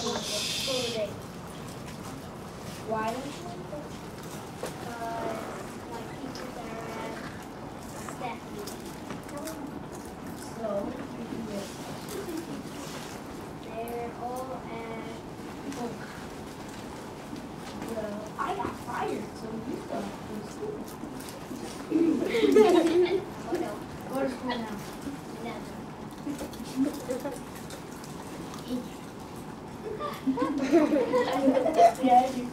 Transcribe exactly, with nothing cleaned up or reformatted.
Why don't you want to? Because my teachers are at staff meeting. So, they're all at home. Well, I got fired, so you still have to go to school. Oh no. Go to school now. Never. Yeah, you